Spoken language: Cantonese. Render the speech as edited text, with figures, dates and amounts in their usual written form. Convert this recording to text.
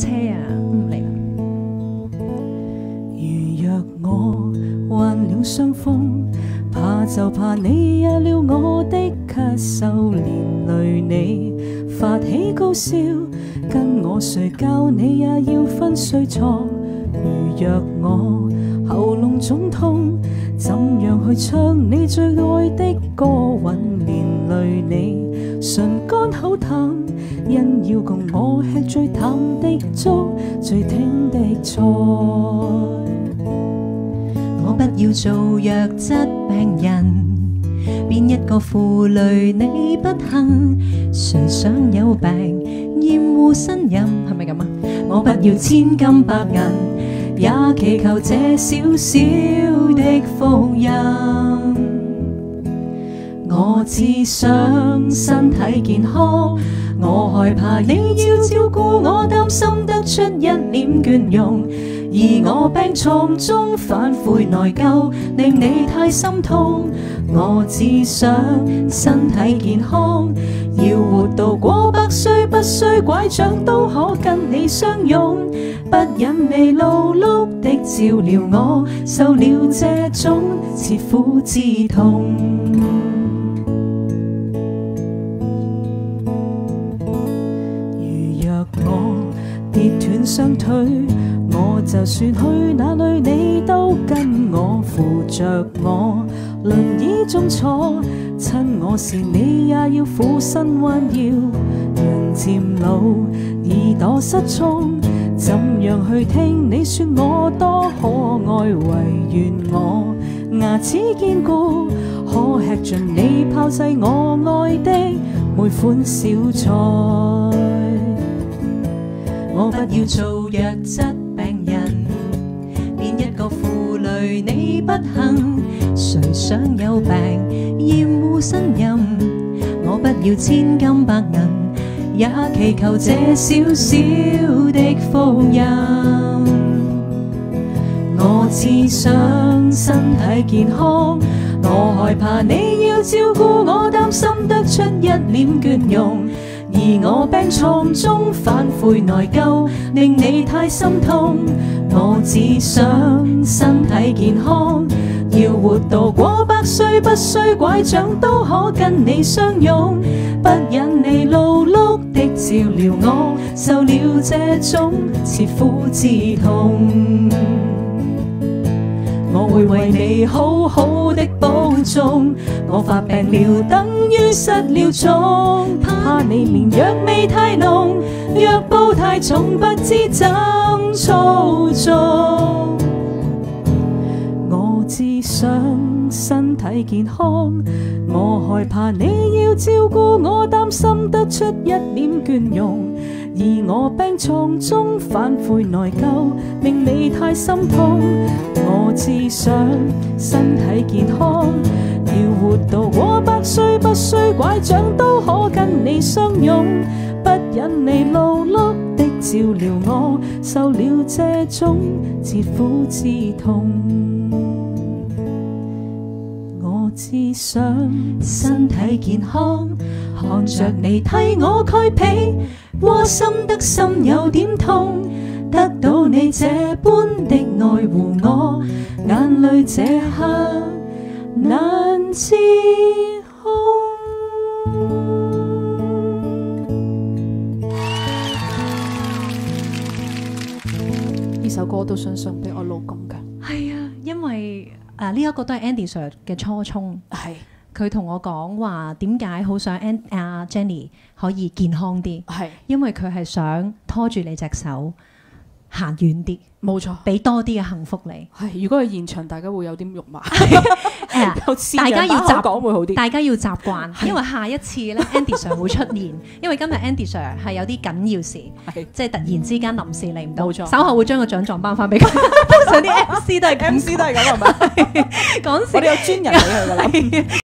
車啊，嚟啦。 如若我患了傷風，怕就怕你惹了我的咳嗽，連累你發起高燒，跟我睡覺你也要分睡床。如若我喉嚨腫痛，怎樣去唱你最愛的歌韻，連累你唇乾口淡，因要共我吃最淡的粥，最甜的菜。 我不要做弱質病人，邊一個負累你不幸？誰想有病厭惡呻吟？係咪咁啊？我不要千金百銀，也祈求這小小的福音。我只想身體健康，我害怕你要照顧我，擔心得出一臉倦容，而我病床中反悔內疚，令你太心痛。我只想身體健康，要活到過百歲，不需拐杖都可跟你相擁，不忍你勞碌的照料我，受了這種切膚之痛。 我跌斷雙腿，我就算去哪裏你都跟我扶着我，輪椅中坐，親我時你也要俯身彎腰。人漸老，耳朵失聰，怎樣去聽你說我多可愛？唯願我牙齒堅固，可吃盡你炮製我愛的每款小菜。 我不要做弱質病人，邊一個負累你不幸？誰想有病厭惡呻吟？我不要千金百銀，也祈求這小小的福音。我只想身體健康，我害怕你要照顧我，擔心得出一臉倦容，而我病床中反悔內疚，令你太心痛。我只想身體健康，要活到過百歲，不需拐杖都可跟你相擁，不忍你勞碌的照料我，受了這種切膚之痛。我會為你好好的保重，我發病了等於失了蹤，怕你連藥味太濃，藥煲太重，不知怎操縱。 我只想身體健康，我害怕你要照顧我，擔心得出一臉倦容，而我病床中反悔內疚，令你太心痛。我只想身體健康，要活到過百歲，不需拐杖都可跟你相擁，不忍你勞碌的照料我，受了這種切膚之痛。我只想身體健康，看着你替我蓋被，窩心得心有點痛，得到你這般的愛護我，眼淚這刻難自控。 呢首歌都想送俾我老公㗎。 係啊，因為呢一個都係 Andy Sir 嘅初衷。 係佢同我講話點解好想Jenny 可以健康啲， 係因為佢係想拖住你隻手行遠啲， 冇錯， 俾多啲嘅幸福你。 係如果係現場，大家會有啲肉麻， 大家要講會好啲。 大家要習慣，因為下一次咧 Andy Sir 會出現，因為今日 Andy Sir 係有啲緊要事，即係突然之間臨時嚟唔到， 冇錯， 稍後會將個獎狀頒翻俾佢。通常啲 MC 都係咁， 係咪？ 講笑， 我哋有專人俾佢㗎啦。